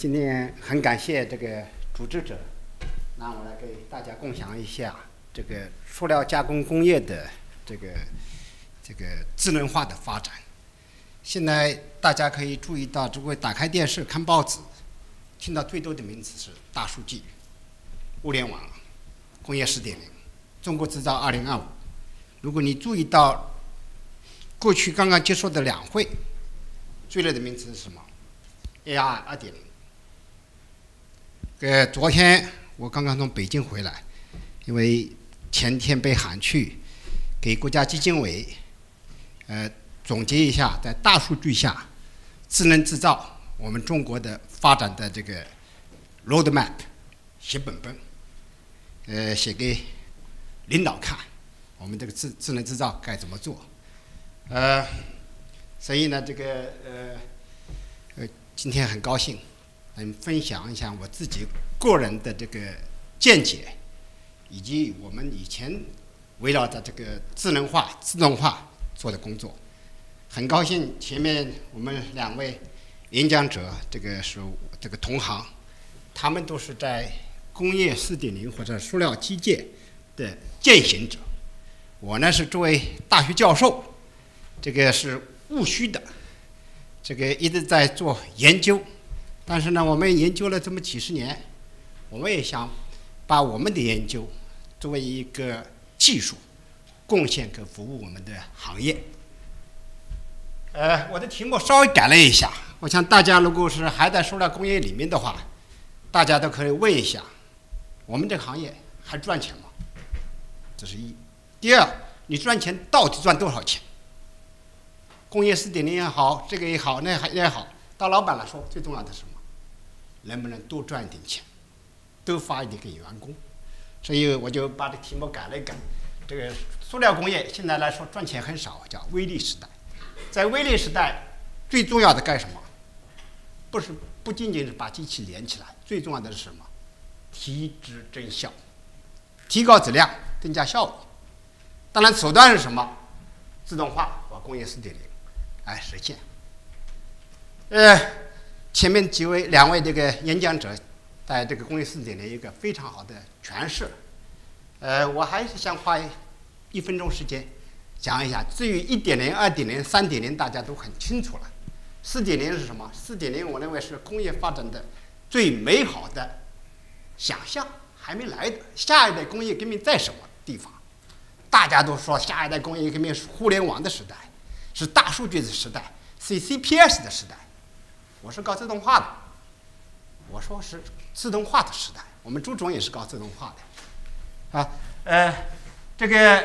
今天很感谢这个组织者，那我来给大家共享一下这个塑料加工工业的这个智能化的发展。现在大家可以注意到，如果打开电视看报纸，听到最多的名词是大数据、物联网、工业4.0、中国制造2025。如果你注意到过去刚刚结束的两会，最热的名词是什么 ？AI 2.0。昨天我刚刚从北京回来，因为前天被喊去给国家基金委总结一下在大数据下智能制造我们中国的发展的这个 roadmap 写本本，写给领导看，我们这个智能制造该怎么做。所以呢，今天很高兴能分享一下我自己个人的这个见解，以及我们以前围绕着这个智能化、自动化做的工作。很高兴前面我们两位演讲者，是这个同行，他们都是在工业4.0或者塑料机械的践行者。我呢是作为大学教授，是务虚的，一直在做研究。但是呢，我们研究了这么几十年，我们也想把我们的研究作为一个技术贡献给服务我们的行业。我的题目稍微改了一下，我想大家如果是还在塑料工业里面的话，大家都可以问一下，我们这个行业还赚钱吗？这是一。第二，你赚钱到底赚多少钱？工业4.0也好，这个也好，那也好，到老板来说，最重要的是什么？能不能多赚一点钱，多发一点给员工？所以我就把这题目改了一改。这个塑料工业现在来说赚钱很少，叫微粒时代。在微粒时代，最重要的干什么？不仅仅是把机器连起来，最重要的是什么？提质增效，提高质量，增加效率。当然，手段是什么？自动化和工业4.0来实现。前面两位演讲者在这个工业4.0一个非常好的诠释。我还是想花1分钟时间讲一下。至于1.0、2.0、3.0，大家都很清楚了。4.0是什么？4.0我认为是工业发展的最美好的想象，还没来的。下一代工业革命在什么地方？大家都说下一代工业革命是互联网的时代，是大数据的时代，是 CPS 的时代。我是搞自动化的，我说是自动化的时代。我们朱总也是搞自动化的，这个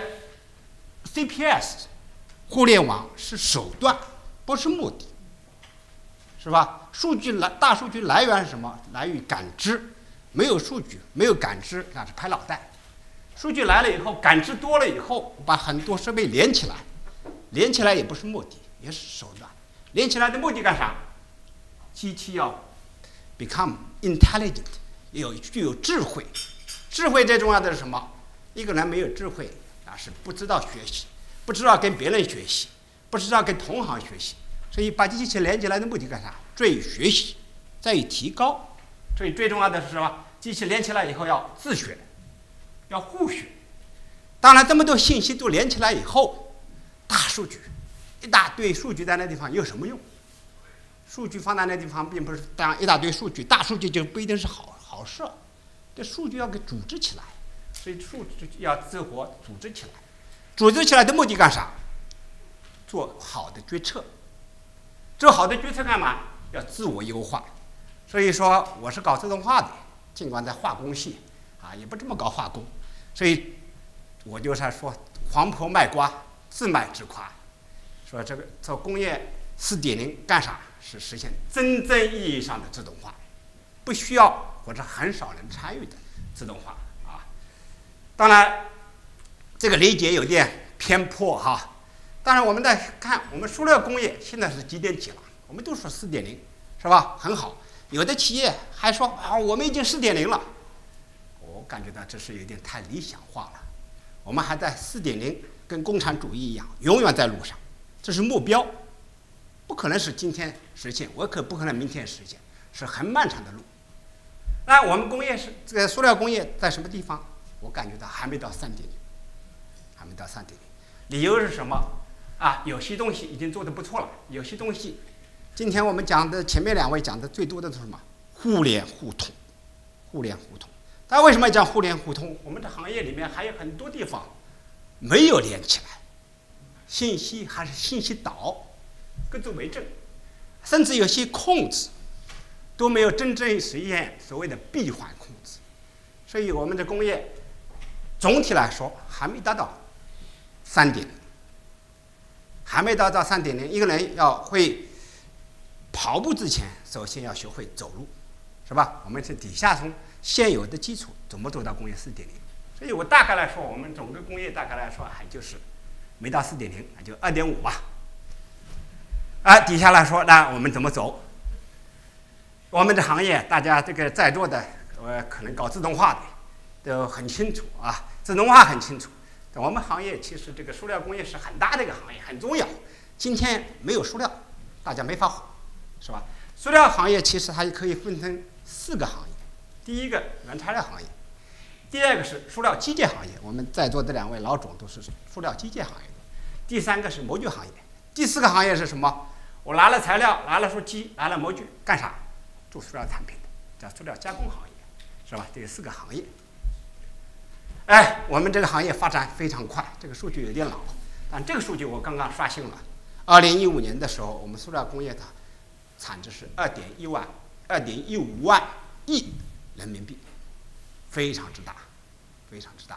CPS 互联网是手段，不是目的，是吧？大数据来源是什么？来源于感知，没有数据，没有感知，那是拍脑袋。数据来了以后，感知多了以后，把很多设备连起来，连起来也不是目的，也是手段。连起来的目的干啥？机器要 become intelligent， 具有智慧。智慧最重要的是什么？一个人没有智慧，那是不知道学习，不知道跟别人学习，不知道跟同行学习。所以把机器连起来的目的干啥？在于学习，在于提高。所以最重要的是什么？机器连起来以后要自学，要互学。当然，这么多信息都连起来以后，大数据，一大堆数据在那地方有什么用？数据放在那地方，并不是当一大堆数据，大数据就不一定是好事。这数据要给组织起来，所以数据要自我组织起来。组织起来的目的干啥？做好的决策。做好的决策干嘛？要自我优化。所以说，我是搞自动化的，尽管在化工系也不这么搞化工，所以我就是说黄婆卖瓜，自卖自夸。说这个做工业4.0干啥？是实现真正意义上的自动化，不需要或者很少人参与的自动化当然，这个理解有点偏颇当然，我们在看我们塑料工业现在是几点几了？我们都说4.0，是吧？很好。有的企业还说我们已经4.0了。我感觉到这是有点太理想化了。我们还在4.0，跟共产主义一样，永远在路上，这是目标。不可能是今天实现，我可不可能明天实现。 是很漫长的路。那我们工业是这个塑料工业在什么地方？我感觉到还没到3.0，还没到3.0。理由是什么？有些东西已经做得不错了，有些东西，今天我们讲的前面2位讲的最多的是什么？互联互通，互联互通。但为什么讲互联互通？我们的行业里面还有很多地方没有连起来，信息还是信息岛，各自为政，甚至有些控制都没有真正实现所谓的闭环控制。所以我们的工业总体来说还没达到3.0，还没达到3.0。一个人要会跑步之前，首先要学会走路，是吧？我们是底下从现有的基础怎么走到工业4.0。所以我大概来说，我们整个工业大概来说还就是没到4.0，就2.5吧。底下来说，那我们怎么走？我们的行业，大家这个在座的，可能搞自动化的都很清楚啊，自动化很清楚。我们行业其实这个塑料工业是很大的一个行业，很重要。今天没有塑料，大家没法活，是吧？塑料行业其实它可以分成4个行业。第一个原材料行业，第2个是塑料机械行业，我们在座的2位老总都是塑料机械行业的。第3个是模具行业。第4个行业是什么？我拿了材料，拿了塑机，拿了模具，干啥？做塑料产品的，叫塑料加工行业，是吧？这4个行业。我们这个行业发展非常快，这个数据有点老，但这个数据我刚刚刷新了。2015年的时候，我们塑料工业的产值是2.15万亿人民币，非常之大，非常之大。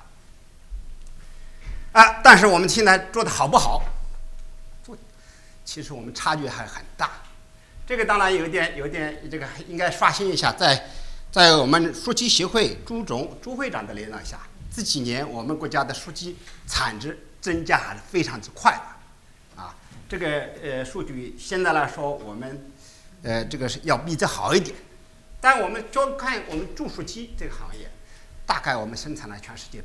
但是我们现在做的好不好？其实我们差距还很大。这个当然有点这个应该刷新一下，在我们书机协会朱会长的领导下，这几年我们国家的书机产值增加还是非常之快的，这个数据现在来说，我们这个是要比这好一点。但我们就看我们注塑机这个行业，大概我们生产了全世界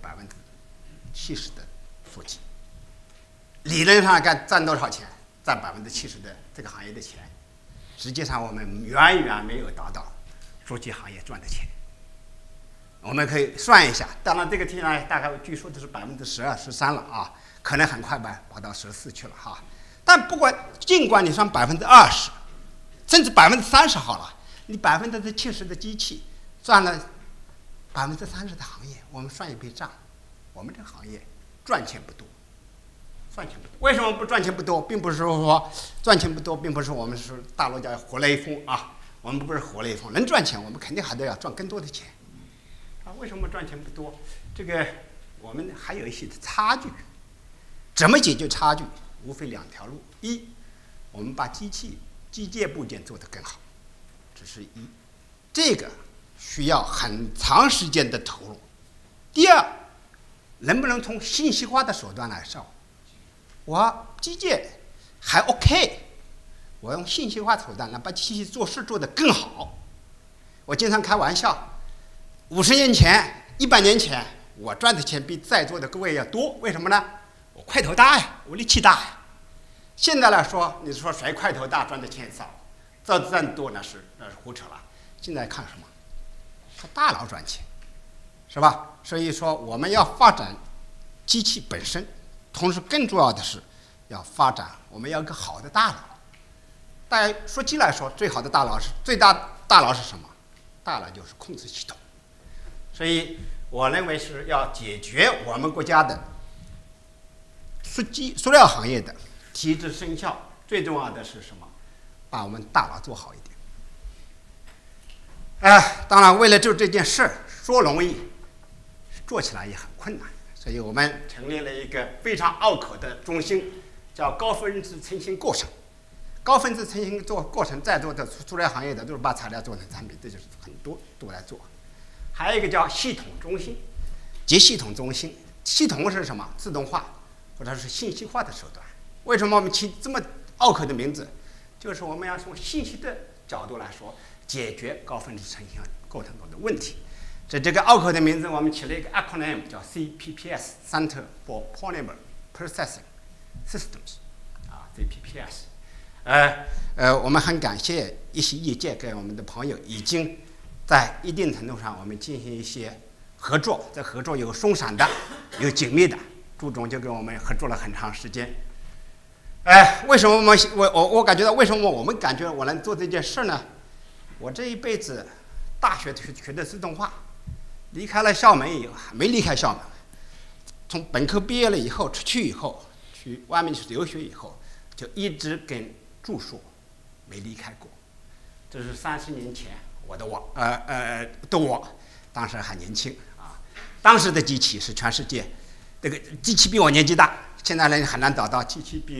70%的塑机，理论上该占多少钱？占70%的这个行业的钱。实际上我们远远没有达到塑机行业赚的钱。我们可以算一下，当然这个题呢，大概据说的是12%、13%了啊，可能很快跑到14%去了哈。但尽管你算20%，甚至30%好了，你70%的机器赚了30%的行业，我们算一笔账，我们这个行业赚钱不多。为什么不赚钱不多？并不是说赚钱不多，并不是我们是大陆叫活雷锋啊，我们不是活雷锋，能赚钱，我们肯定还得要赚更多的钱。为什么赚钱不多？这个我们还有一些差距。怎么解决差距？无非2条路：一，我们把机械部件做得更好，这是一，这个需要很长时间的投入。第2，能不能从信息化的手段来上？我机械还 OK， 我用信息化手段来把机器做事做得更好。我经常开玩笑，50年前、100年前，我赚的钱比在座的各位要多。为什么呢？我块头大呀，我力气大呀。现在来说，你说谁块头大赚的钱少，赚多那是胡扯了。现在看什么？看大佬赚钱，是吧？所以说我们要发展机器本身。同时，更重要的是要发展，我们要一个好的大佬。在说机来说，最好的大佬是大佬是什么？大佬就是控制系统。所以，我认为是要解决我们国家的塑料行业的提质生效，最重要的是什么？把我们大佬做好一点。当然，为了做这件事，说容易，做起来也很困难。所以我们成立了一个非常拗口的中心，叫高分子成型过程。高分子成型过程，在座的塑料行业的都是把材料做成产品，这就是很多都来做。还有一个叫系统中心，及系统中心。系统是什么？自动化或者是信息化的手段。为什么我们起这么拗口的名字？就是我们要从信息的角度来说，解决高分子成型过程中的问题。这个拗口的名字，我们起了一个 acronym 叫 CPPS，Center for Polymer Processing Systems，CPPS。我们很感谢一些业界跟我们的朋友已经在一定程度上我们进行一些合作，这合作有松散的，有紧密的。朱总就跟我们合作了很长时间。为什么我感觉到为什么我们感觉我能做这件事呢？我这一辈子大学学的自动化，离开了校门以后没离开校门，从本科毕业了以后出去以后去外面去留学以后，就一直跟著述没离开过。这是30年前我，当时还年轻啊。当时的机器是全世界，这个机器比我年纪大，现在人很难找到机器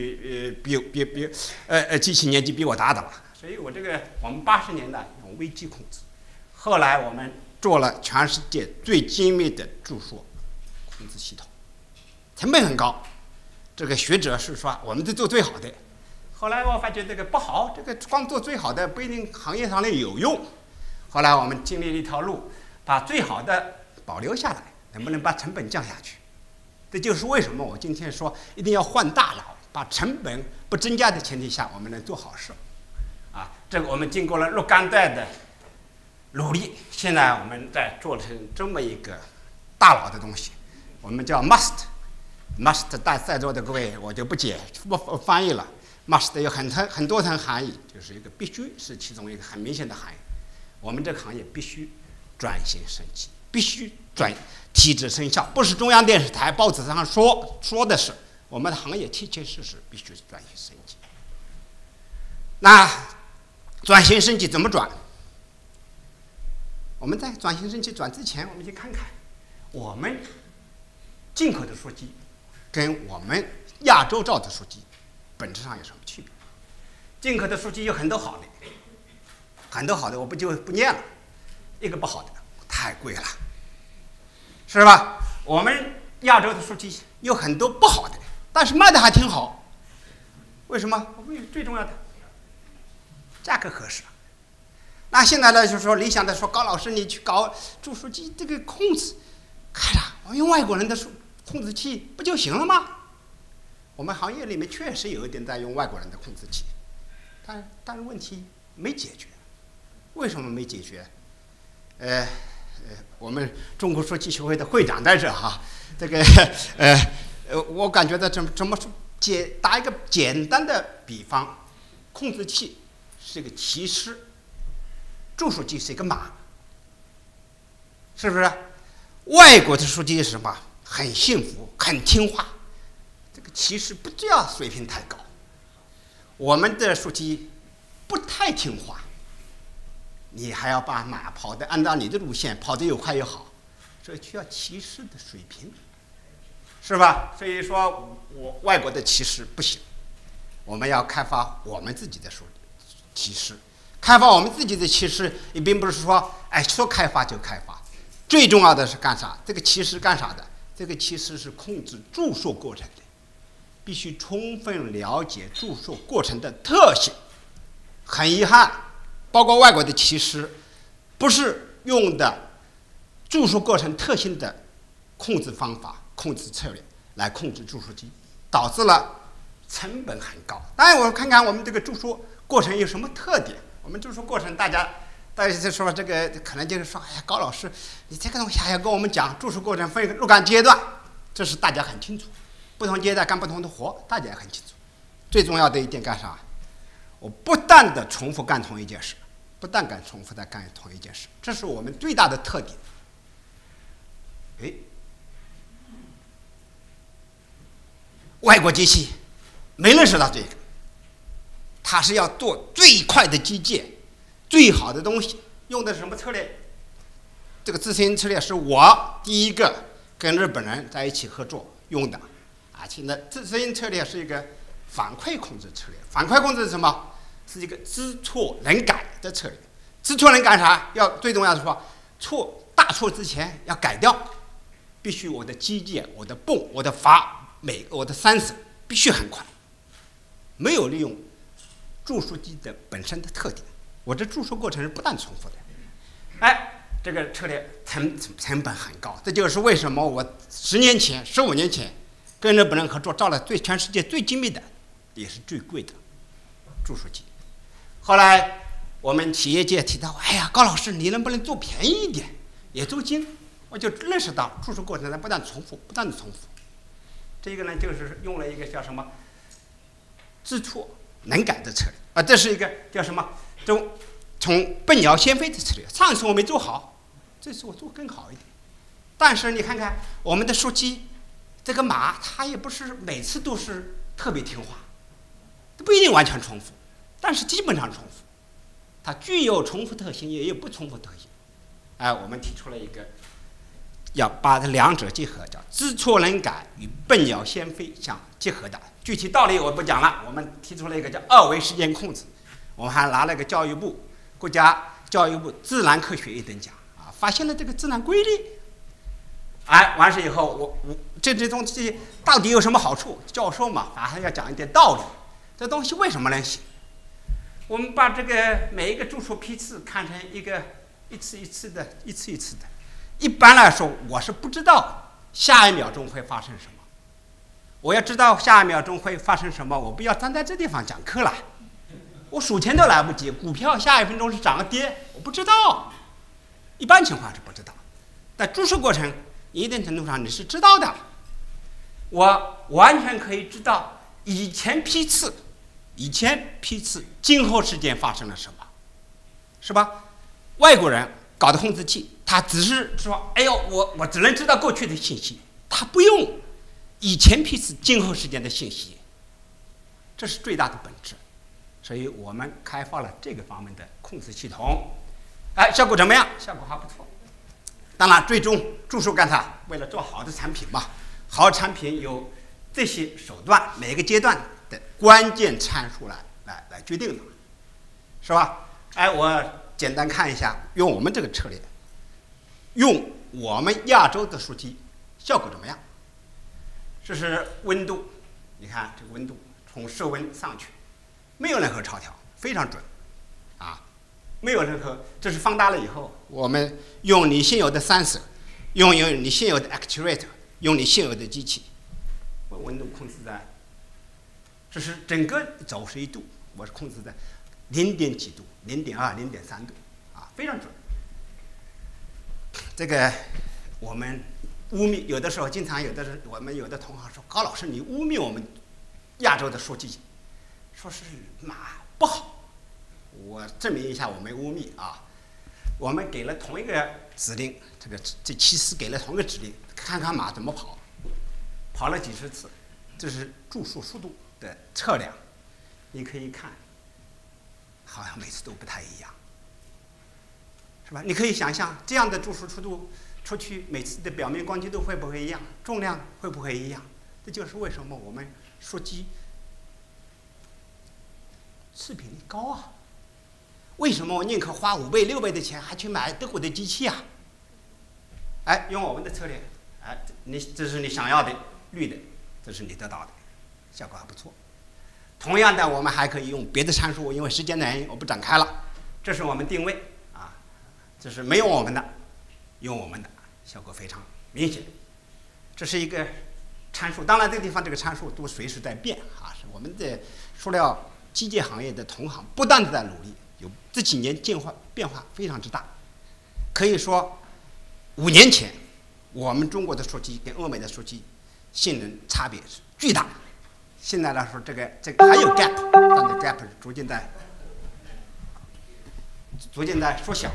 机器年纪比我大的了。所以我们80年代用微机控制，后来我们做了全世界最精密的著述控制系统，成本很高。这个学者是说我们是做最好的。后来我发觉这个不好，这个光做最好的不一定行业上的有用。后来我们经历了一条路，把最好的保留下来，能不能把成本降下去？这就是为什么我今天说一定要换大脑，把成本不增加的前提下，我们能做好事。这个我们经过了若干代的努力，现在我们在做成这么一个大脑的东西，我们叫 must。在座的各位我就不翻译了。must 有很多层含义，就是一个必须是其中一个很明显的含义。我们这个行业必须转型升级，必须体制生效，不是中央电视台报纸上说的是，我们的行业切切实实必须转型升级。那转型升级怎么转？我们在转型升级转之前，我们先看看我们进口的书籍跟我们亚洲造的书籍本质上有什么区别？进口的书籍有很多好的，我就不念了。一个不好的，太贵了，是吧？我们亚洲的书籍有很多不好的，但是卖的还挺好。为什么？最重要的，价格合适。那现在呢，就是说理想的说，高老师你去搞著书机这个控制，看着我用外国人的控制器不就行了吗？我们行业里面确实有一点在用外国人的控制器，但是问题没解决。为什么没解决？我们中国书记协会的会长在这哈，这个我感觉到怎么说？打一个简单的比方，控制器是一个骑士，著书机是一个马，是不是？外国的书记是什么？很幸福，很听话。这个骑士不要水平太高，我们的书记不太听话，你还要把马跑得按照你的路线跑得又快又好，所以需要骑士的水平，是吧？所以说我外国的骑士不行，我们要开发我们自己的骑士。开发我们自己的骑士，也并不是说说开发就开发，最重要的是干啥？这个骑士干啥的？这个骑士是控制著述过程的，必须充分了解著述过程的特性。很遗憾，包括外国的骑士，不是用的著述过程特性的控制方法、控制策略来控制著述机，导致了成本很高。当然，我看看我们这个著述过程有什么特点。我们著述过程，大家就说这个可能就是说，高老师，你这个东西还要跟我们讲著述过程分若干阶段，这是大家很清楚，不同阶段干不同的活，大家也很清楚。最重要的一点干啥？我不断的重复干同一件事，重复的干同一件事，这是我们最大的特点。外国机器没认识到这个。他是要做最快的机械，最好的东西，用的是什么策略？这个自身策略是我第一个跟日本人在一起合作用的，现在自身策略是一个反馈控制策略。反馈控制是什么？是一个知错能改的策略。知错能改啥？最重要的说，大错之前要改掉，必须我的机械、我的泵、我的我的三省必须很快，没有利用著述机的本身的特点，我这著述过程是不断重复的。这个策略成本很高，这就是为什么我10年前、15年前跟日本人合作造了全世界最精密的，也是最贵的著述机。后来我们企业界提到，哎呀，高老师，你能不能做便宜一点，也做精？我就认识到注释过程中不断重复，不断的重复。这个呢，就是用了一个叫什么知错能改的策略啊，这是一个叫什么从笨鸟先飞的策略。上次我没做好，这次我做更好一点。但是你看看我们的书记，这个马它也不是每次都是特别听话，不一定完全重复，但是基本上重复。它具有重复特性，也有不重复特性。哎，我们提出了一个要把这两者结合，叫知错能改与笨鸟先飞相结合的。具体道理我不讲了，我们提出了一个叫二维时间控制。我们还拿了个教育部国家教育部自然科学1等奖啊，发现了这个自然规律。哎，完事以后，我这东西到底有什么好处？教授嘛，还要讲一点道理。这东西为什么能行？我们把这个每一个注释批次看成一个一次一次的。一般来说，我是不知道下一秒钟会发生什么。我要知道下一秒钟会发生什么，我不要站在这地方讲课了。我数钱都来不及，股票下1分钟是涨跌，我不知道。一般情况是不知道，但注释过程一定程度上你是知道的。我完全可以知道以前批次今后事件发生了什么，是吧？外国人搞的控制器，他只是说，哎呦，我只能知道过去的信息，他不用以前批次今后事件的信息，这是最大的本质。所以我们开发了这个方面的控制系统，哎，效果怎么样？效果还不错。当然，最终注释干啥？为了做好的产品嘛，好的产品有这些手段，每个阶段的关键参数来决定的，是吧？哎，我简单看一下，用我们这个策略，用我们亚洲的书籍，效果怎么样？这是温度，你看这个温度从室温上去，没有任何超调，非常准，啊，没有任何，这是放大了以后，我们用你现有的sensor，用你现有的 actuator， 用你现有的机器，温度控制在，这是整个91度，我是控制在0.几度、0.2、0.3度，啊，非常准。这个我们污蔑，有的时候经常我们有的同行说，高老师你污蔑我们亚洲的书记，说是马不好。我证明一下我没污蔑啊，我们给了同一个指令，这其实给了同一个指令，看看马怎么跑，跑了几十次，这是注释速度的测量，你可以看，好像每次都不太一样，是吧？你可以想象这样的注释速度出去，每次的表面光击度会不会一样，重量会不会一样？这就是为什么我们书机次品率高啊。为什么我宁可花5倍、6倍的钱，还去买德国的机器啊？哎，用我们的策略，哎，这是你想要的绿的，这是你得到的，效果还不错。同样的，我们还可以用别的参数，因为时间的原因，我不展开了。这是我们定位啊，这是没有我们的，用我们的，效果非常明显。这是一个参数，当然这个地方这个参数都随时在变啊，是我们的塑料机械行业的同行不断的在努力。有这几年变化非常之大，可以说5年前我们中国的书机跟欧美的书机性能差别是巨大。现在来说，这个还有 gap， 但这 gap 逐渐在缩小。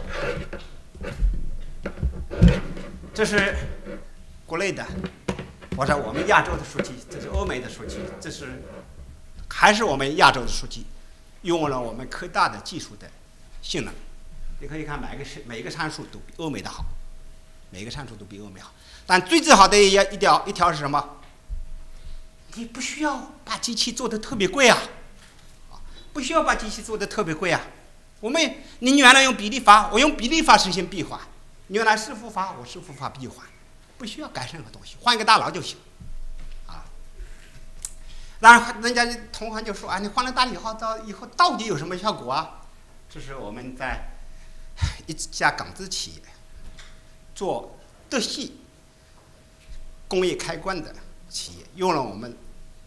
这是国内的，我说我们亚洲的书机，这是欧美的书机，这是还是我们亚洲的书机。用了我们科大的技术的性能，你可以看每一个参数都比欧美的好，每一个参数都比欧美好。但最最好的一条是什么？你不需要把机器做得特别贵啊，不需要把机器做得特别贵啊。你原来用比例法，我用比例法实现闭环；你原来师傅法，我师傅法闭环，不需要改任何东西，换一个大脑就行。当然，人家同行就说啊，你换了大以后到底有什么效果啊？这是我们在一家港资企业做德系工业开关的企业，用了我们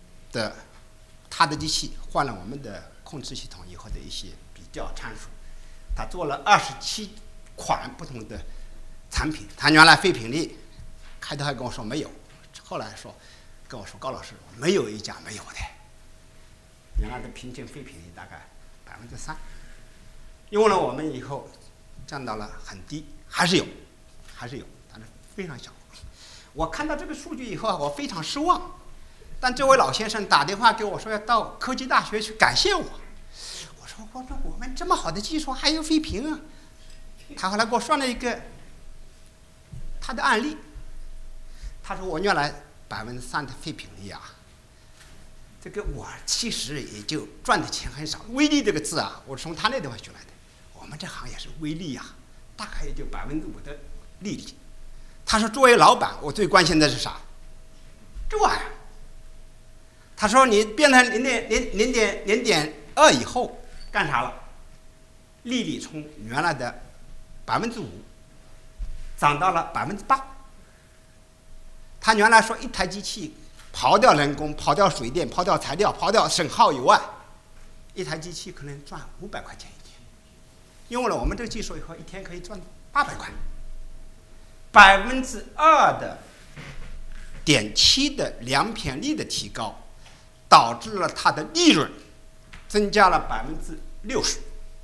的他的机器，换了我们的控制系统以后的一些比较参数。 他做了27款不同的产品。他原来废品率开头还跟我说没有，后来跟我说高老师没有一家没有的。原来的平均废品率大概3%，用了我们以后降到了很低，还是有，但是非常小。我看到这个数据以后，我非常失望。但这位老先生打电话给我说要到科技大学去感谢我。我说我们这么好的技术还有废品啊？他后来给我算了一个他的案例。他说我原来3%的废品率啊，这个我其实也就赚的钱很少。微利这个字啊，我是从他那地方学来的。我们这行业是微利啊，大概也就5%的利率。他说作为老板，我最关心的是啥？这玩意儿。他说你变成0.2以后干啥了？利率从原来的5%涨到了8%。他原来说一台机器刨掉人工、刨掉水电、刨掉材料、刨掉损耗以外，一台机器可能赚500块钱一天。用了我们这个技术以后，一天可以赚800块。2.7%的良品率的提高，导致了它的利润增加了60%，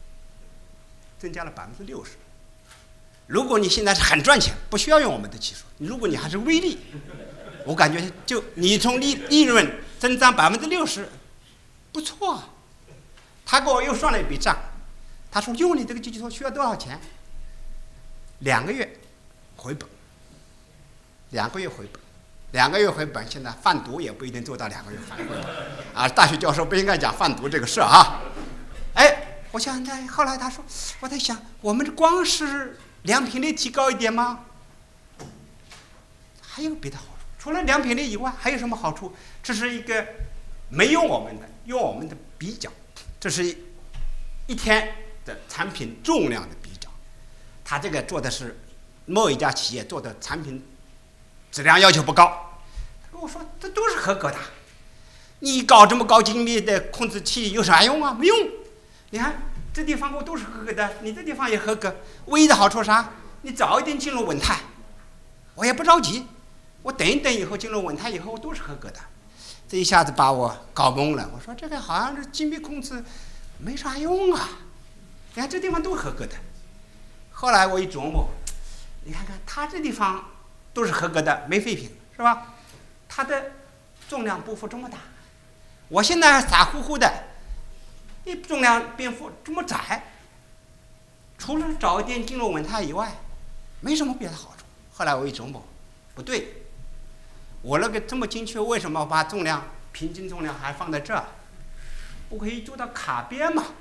如果你现在是很赚钱，不需要用我们的技术，如果你还是微利，我感觉就你从利润增长60%，不错啊。他给我又算了一笔账，他说用你这个技术需要多少钱？2个月回本，2个月回本，现在贩毒也不一定做到2个月回本啊！大学教授不应该讲贩毒这个事啊！哎，我想后来他说，我在想，我们光是良品率提高一点吗？还有别的好处，除了良品率以外，还有什么好处？这是一个没用我们的，用我们的比较，这是一天的产品重量的比较。他这个做的是某一家企业做的产品质量要求不高，他跟我说这都是合格的。你搞这么高精密的控制器有啥用啊？没用。你看这地方我都是合格的，你这地方也合格。唯一的好处啥？你早一点进入稳态，我也不着急，我等一等以后进入稳态以后都是合格的。这一下子把我搞懵了。我说这个好像是精密控制没啥用啊。你看这地方都合格的。后来我一琢磨，你看看他这地方都是合格的，没废品是吧？它的重量波幅这么大，我现在傻乎乎的，你重量变幅这么窄，除了早一点进入稳态以外，没什么别的好处。后来我一琢磨，不对，我那个这么精确，为什么把重量平均重量还放在这儿？我可以做到卡边嘛？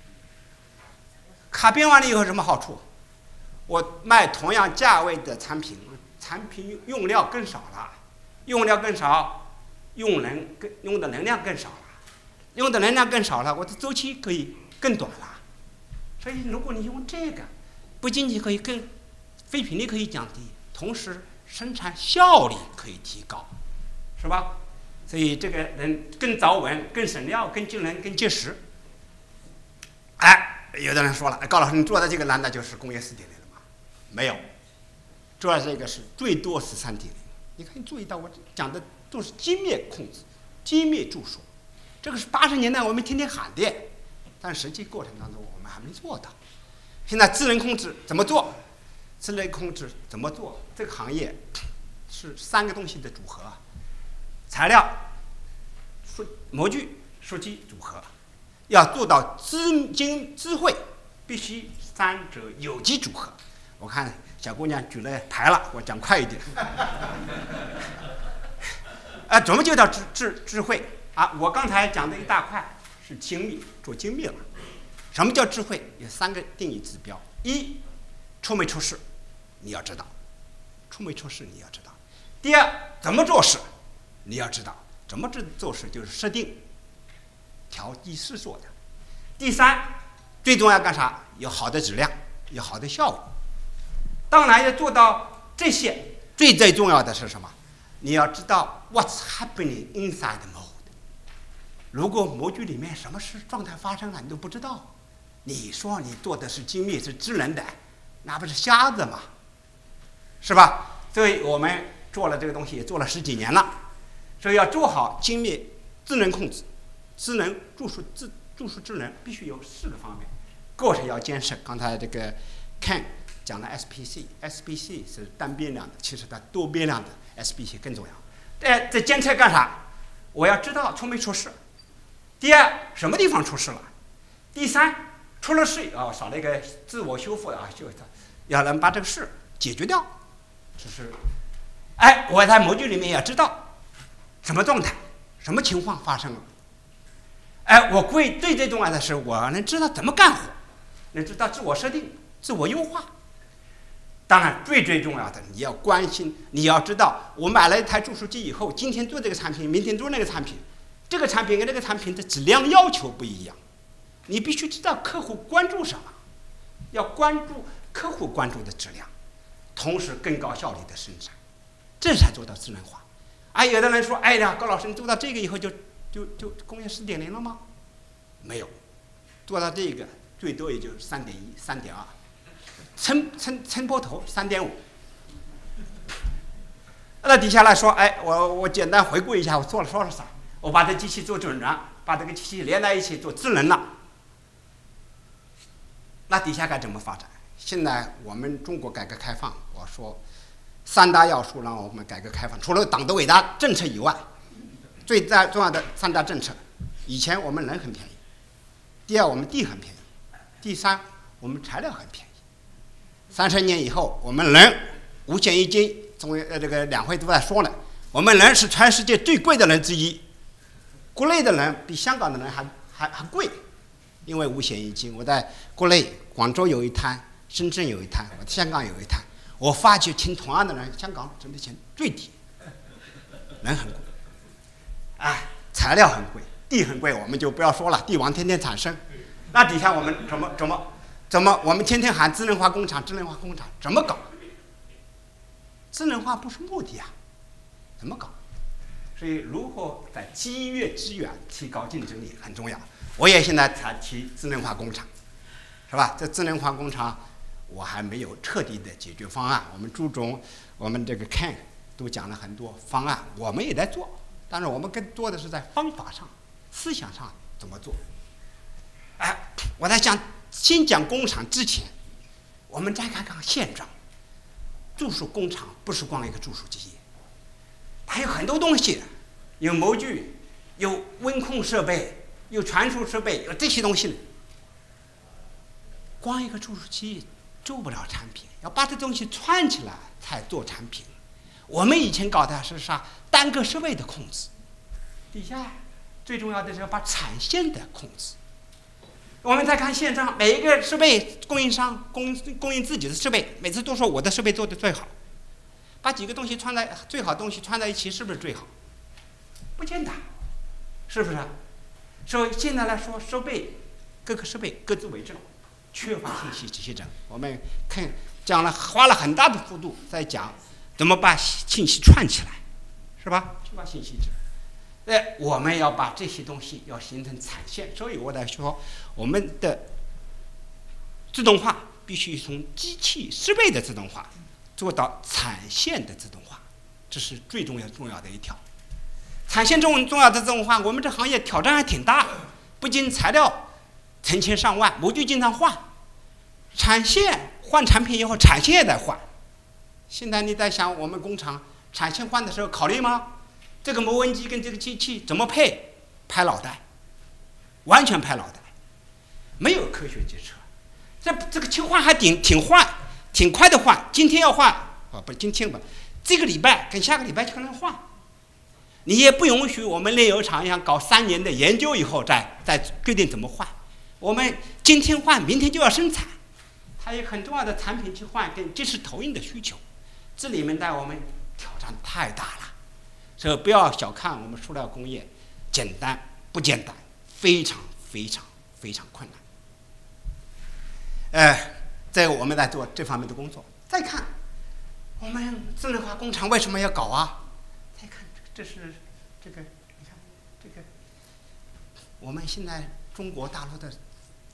卡边完了以后有什么好处？我卖同样价位的产品用料更少了，用的能量更少了，用的能量更少了，我的周期可以更短了。所以如果你用这个，不仅仅可以废品率可以降低，同时生产效率可以提高，是吧？所以这个能更早稳、更省料、更节能、更节时。哎，有的人说了，高老师，你做的这个难道就是工业4.0了吗？没有，做的这个是最多是3.0。你可以注意到，我讲的都是精密控制、精密注数，这个是80年代我们天天喊的，但实际过程当中我们还没做到。现在智能控制怎么做？这个行业是3个东西的组合：材料、模具、数据组合。要做到智慧，必须3者有机组合。我看小姑娘举了牌了，我讲快一点。怎么就叫智慧啊？我刚才讲的一大块是精密，做精密了。什么叫智慧？有3个定义指标：一，出没出事，你要知道；第二，怎么做事，你要知道。怎么做事就是设定、调剂试做的。第三，最重要干啥？有好的质量，有好的效果。当然要做到这些，最重要的是什么？你要知道 what's happening inside the mode。如果模具里面什么状态发生了，你都不知道， 你说你做的是精密是智能的，那不是瞎子吗？是吧？所以我们做了这个东西，也做了10几年了。所以要做好精密智能控制，智能注数智能必须有4个方面，过程要监视。刚才这个 Ken 讲了 SPC 是单变量的，其实它多变量的 SPC 更重要。这监测干啥？我要知道出没出事。第二，什么地方出事了？第三，出了事少了一个自我修复要能把这个事解决掉。就是我在模具里面要知道什么状态，什么情况发生了。我最重要的是我能知道怎么干活，能知道自我设定、自我优化。当然最重要的，你要关心，你要知道我买了一台注数机以后，今天做这个产品，明天做那个产品，这个产品跟这个产品的质量要求不一样，你必须知道客户关注什么，要关注客户关注的质量，同时更高效率的生产，这才做到智能化。有的人说，高老师，你做到这个以后就工业4.0了吗？没有，做到这个最多也就是3.1、3.2。撑坡头3.5，那底下来说，我简单回顾一下我说了啥，我把这机器做准了，把这个机器连在一起做智能了。那底下该怎么发展？现在我们中国改革开放，我说3大要素让我们改革开放，除了党的伟大政策以外，最重要的3大政策。以前我们人很便宜，第二我们地很便宜，第三我们材料很便宜。30年以后，我们人5险1金，这个两会都在说呢，我们人是全世界最贵的人之一，国内的人比香港的人还贵，因为5险1金。我在国内，广州有一摊，深圳有一摊，我香港有一摊，我发觉请同样的人，香港挣的钱最低，人很贵，材料很贵，地很贵，我们就不要说了，帝王天天产生。那底下我们怎么我们天天喊智能化工厂，智能化工厂怎么搞？智能化不是目的怎么搞？所以如何在节约资源、提高竞争力很重要。我也现在才提智能化工厂，是吧？这智能化工厂我还没有彻底的解决方案。我们朱总，我们这个 Ken 都讲了很多方案，我们也在做，但是我们更多的是在方法上、思想上怎么做。我在先讲工厂之前，我们再看看现状。注数工厂不是光一个注数机，它有很多东西，有模具，有温控设备，有传输设备，有这些东西。光一个注数机做不了产品，要把这东西串起来才做产品。我们以前搞的是啥？单个设备的控制，底下最重要的是要把产线的控制。我们再看现状，每一个设备供应商供应自己的设备，每次都说我的设备做的最好，把几个东西最好的东西串在一起，是不是最好？不简单，是不是？所以现在来说，各个设备各自为政，缺乏信息集成。我们花了很大的幅度在讲怎么把信息串起来，是吧？缺乏信息集成。我们要把这些东西要形成产线，所以我在说，我们的自动化必须从机器设备的自动化做到产线的自动化，这是最重要的一条。产线重要的自动化，我们这行业挑战还挺大，不仅材料成千上万，模具经常换，产线换产品以后，产线也在换。现在你在想，我们工厂产线换的时候考虑吗？这个磨纹机跟这个机器怎么配？拍脑袋，完全拍脑袋，没有科学决策。这个换还挺快的换。今天要换不今天吧，这个礼拜跟下个礼拜就可能换。你也不允许我们炼油厂一样搞3年的研究以后再决定怎么换。我们今天换，明天就要生产，还有很重要的产品去换跟即时投影的需求，这里面带我们挑战太大了。所以不要小看我们塑料工业，简单不简单，非常非常非常困难。这个我们在做这方面的工作。再看我们智能化工厂为什么要搞啊？再看这是这个，你看这个，我们现在中国大陆的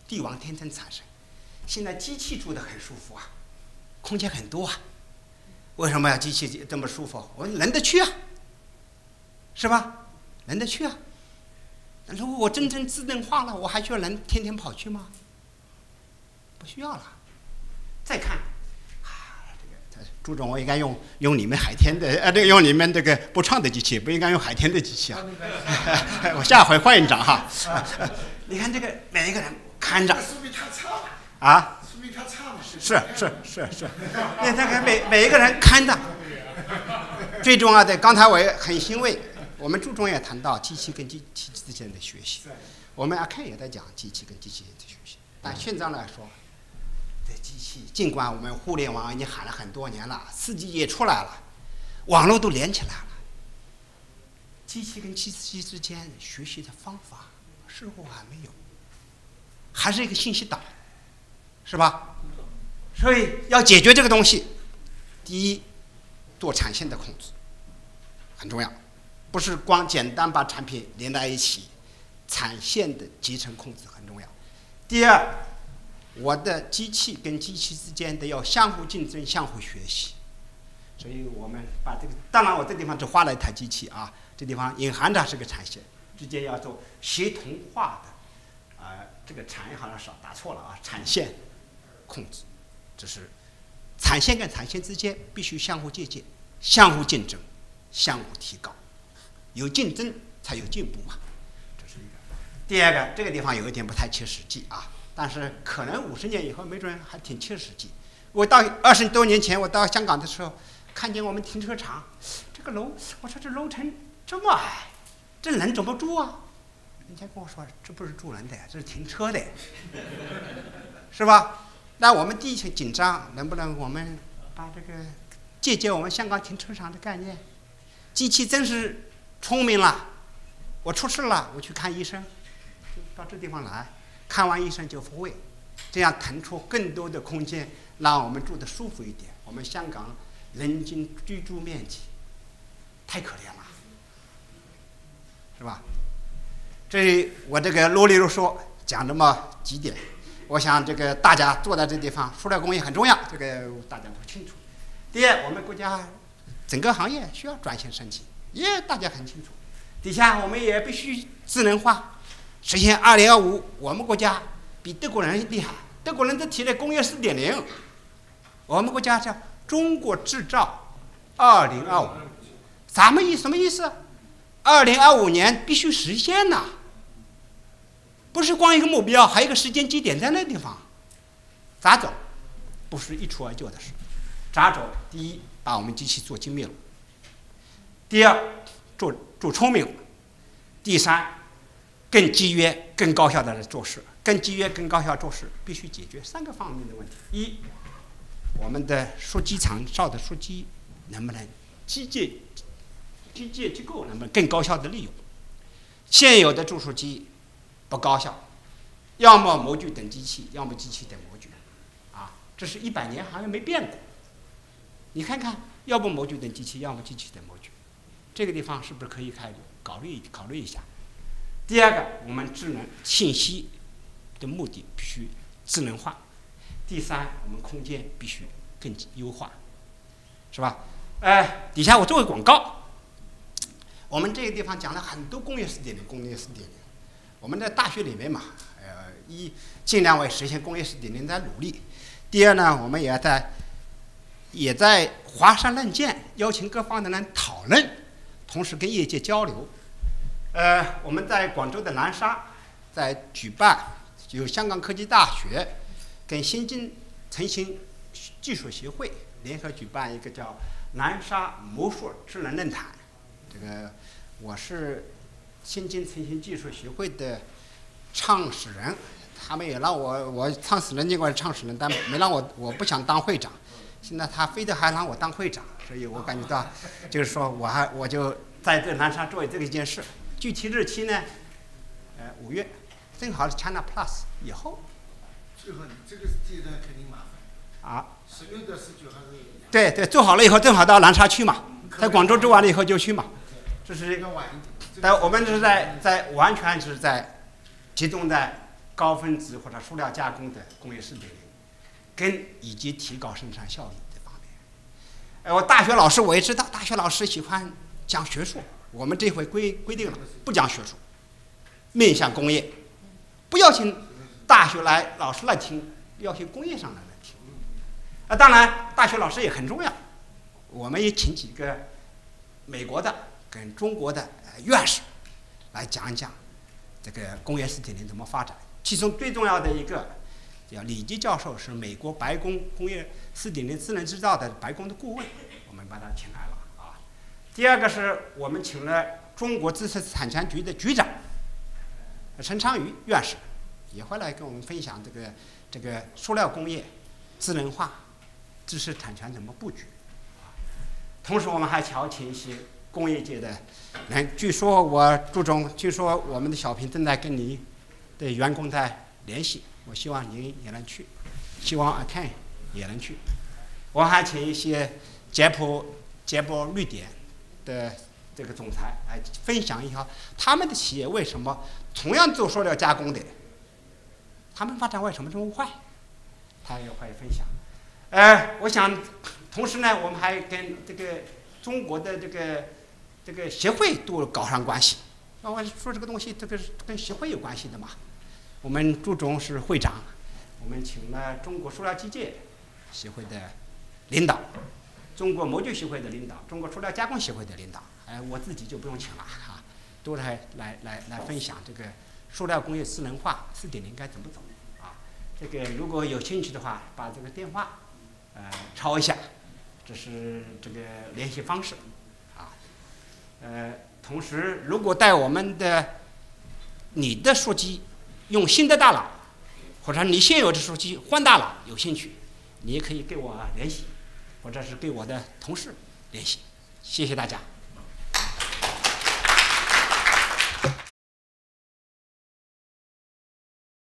帝王天增产生。现在机器住得很舒服啊，空间很多啊。为什么要机器这么舒服？我们人得去啊，是吧？人得去啊。如果我真正智能化了，我还需要人天天跑去吗？不需要了。再看，朱总，我应该用你们海天的，用你们这个不创的机器，不应该用海天的机器啊。我下回换一张哈。你看这个每一个人看着。啊？是。那个每一个人看着。最重要的，刚才我也很欣慰，我们朱总也谈到机器跟机器之间的学习，我们阿 Ken 也在讲机器跟机器的学习。但现在来说，这机器尽管我们互联网已经喊了很多年了，4G 也出来了，网络都连起来了，机器跟机器之间学习的方法似乎还没有，还是一个信息岛，是吧？所以要解决这个东西，第一，做产线的控制很重要，不是光简单把产品连在一起，产线的集成控制很重要。第二，我的机器跟机器之间的要相互竞争、相互学习。所以我们把这个，当然我这地方只画了一台机器啊，这地方隐含着是个产线，之间要做协同化的，这个产业好像少打错了啊，产线控制，这是产线跟产线之间必须相互借鉴、相互竞争、相互提高，有竞争才有进步嘛，这是一个。第二个，这个地方有一点不太切实际啊，但是可能50年以后没准还挺切实际。我到20多年前，我到香港的时候，看见我们停车场这个楼，我说这楼层这么矮，这人怎么住啊？人家跟我说，这不是住人的，这是停车的，是吧？那我们第一紧张，能不能我们把这个借鉴我们香港停车场的概念？机器真是聪明了，我出事了，我去看医生，就到这地方来，看完医生就复位，这样腾出更多的空间，让我们住得舒服一点。我们香港人均居住面积太可怜了，是吧？这里我这个啰里啰嗦讲这么几点，我想这个大家坐在这地方，塑料工业很重要，这个大家都清楚。第二，我们国家整个行业需要转型升级，也大家很清楚。底下我们也必须智能化，实现2025，我们国家比德国人厉害，德国人都提了工业4.0，我们国家叫中国制造2025，什么意思？2025年必须实现呐，不是光一个目标，还有一个时间节点在那地方，咋走？不是一蹴而就的事。咋走？第一，把我们机器做精密了；第二，做聪明了；第三，更节约、更高效的来做事。更节约、更高效做事，必须解决3个方面的问题：一，我们的数机厂造的数机能不能机械机构能不能更高效的利用？现有的注数机不高效，要么模具等机器，要么机器等模具，这是100年好像没变过。你看看，要不模具等机器，要么机器等模具，这个地方是不是可以考虑一下？第二个，我们智能信息的目的必须智能化；第三，我们空间必须更优化，是吧？底下我做个广告，我们这个地方讲了很多工业4.0，工业4.0，我们在大学里面嘛，尽量为实现工业4.0在努力。第二呢，我们也在华山论剑，邀请各方的人讨论，同时跟业界交流。我们在广州的南沙在举办，有香港科技大学跟先进成型技术协会联合举办一个叫南沙魔术智能论坛。这个我是先进成型技术协会的创始人，他们也让我创始人尽管是创始人，但没让我不想当会长。现在他非得还让我当会长，所以我感觉到，就是说我就在这南沙做这个一件事。具体日期呢？5月，正好是 China Plus 以后。 最后你这个阶段肯定麻烦。10月的19还是？ 对，做好了以后正好到南沙去嘛，在广州做完了以后就去嘛。这是。 要晚一点。 但我们是在完全是在集中在高分子或者塑料加工的工业4.0，跟以及提高生产效率这方面。我大学老师我也知道，大学老师喜欢讲学术，我们这回规定了不讲学术，面向工业，不邀请大学老师来听，邀请工业上的来听。当然大学老师也很重要，我们也请几个美国的跟中国的院士来讲一讲这个工业4.0怎么发展。其中最重要的一个叫李基教授，是美国白宫工业4.0智能制造的白宫的顾问，我们把他请来了啊。第二个是我们请了中国知识产权局的局长陈昌瑜院士，也会来跟我们分享这个塑料工业智能化、知识产权怎么布局。同时我们还邀请一些工业界的人，据说据说我们的小平正在跟你的员工在联系，我希望您也能去，希望阿 Ken 也能去。我还请一些捷博绿点的这个总裁来分享一下他们的企业为什么同样做塑料加工的，他们发展为什么这么快，他也会分享。我想同时呢，我们还跟这个中国的这个协会都搞上关系。我说这个东西，这个是跟协会有关系的嘛。我们朱总是会长，我们请了中国塑料机械协会的领导，中国模具协会的领导，中国塑料加工协会的领导。我自己就不用请了啊，都来分享这个塑料工业智能化4.0该怎么走啊。这个如果有兴趣的话，把这个电话抄一下，这是这个联系方式啊。同时如果带你的书机用新的大脑，或者你现有的书机换大脑有兴趣，你也可以跟我联系，或者是跟我的同事联系。谢谢大家。